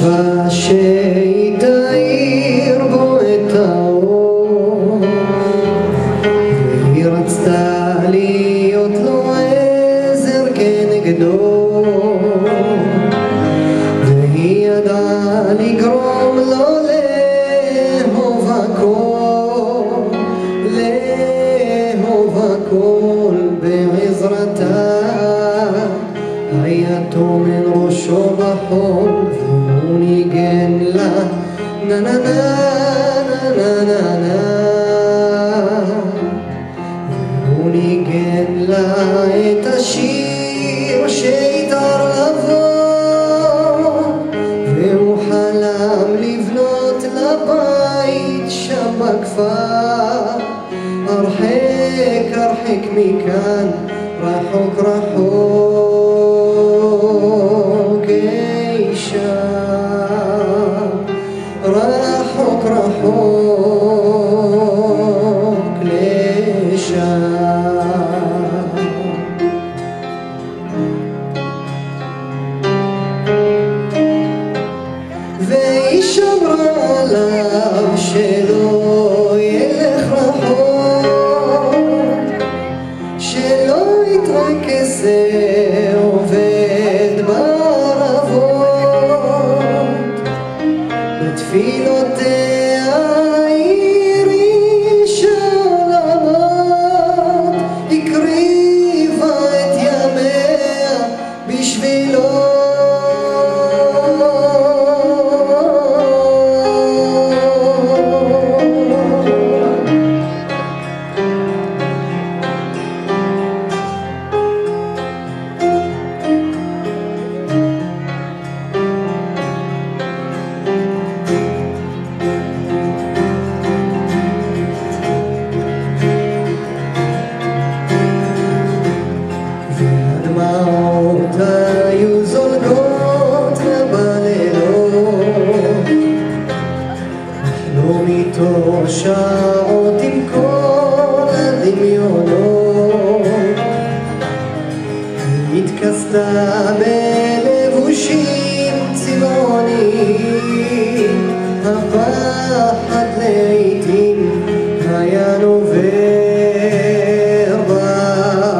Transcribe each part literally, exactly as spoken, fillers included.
חשבה שהיא תאיר בו את האור, והיא רצתה להיות לו עזר כנגדו, והיא ידעה לגרום לו לאהוב הכל, לאהוב הכל בעזרתה. היה טומן ראשו בחול והוא ניגן לה נה נה נה נה נה נה, והוא ניגן לה את השיר שאיתר לבוא, והוא חלם לבנות לבית שם בכפר, הרחק הרחק מכאן, רחוק רחוק אי שם, רחוק רחוק לשם. והיא שמרה עליו שלא ילך רחוק, שלא יתרכז עובד בערבות, בתפילותיה הרעישה עולמות, הקריבה את ימיה בשבילו. והדמעות היו זולגות לה בלילות, אכלו איתו שעות עם כל הדמיונות, היא התכסתה בלבושים צבעוניים, הפחד לעתים היה נובר בה,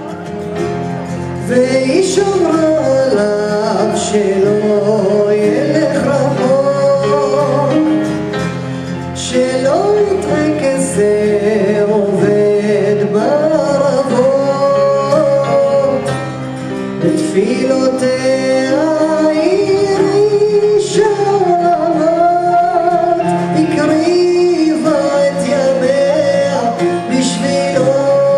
והיא שמרה עליו שלא ילך רחוק, שלא יתרכז עובד בערבות, בתפילותיה הרעישה עולמות, הקריבה את ימיה בשבילו.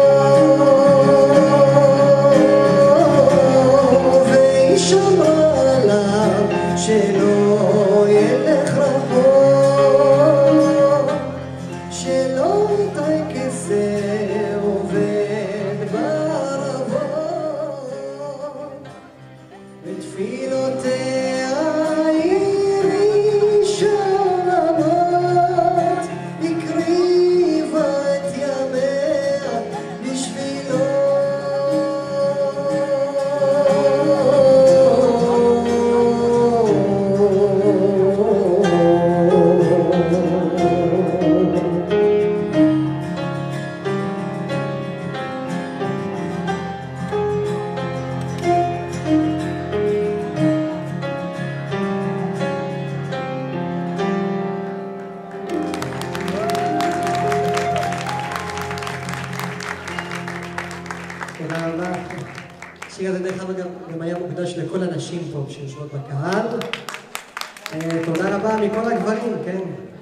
שמרה עליו שלא ילך רחוק, שלא יתרכז עובד בערבות, בתפילותיה הרעישה עולמות, הקריבה את ימיה בשבילו. תודה רבה. השיר הזה דרך אגב גם היה מוקדש לכל הנשים פה שיושבות בקהל. תודה רבה מכל הגברים, כן?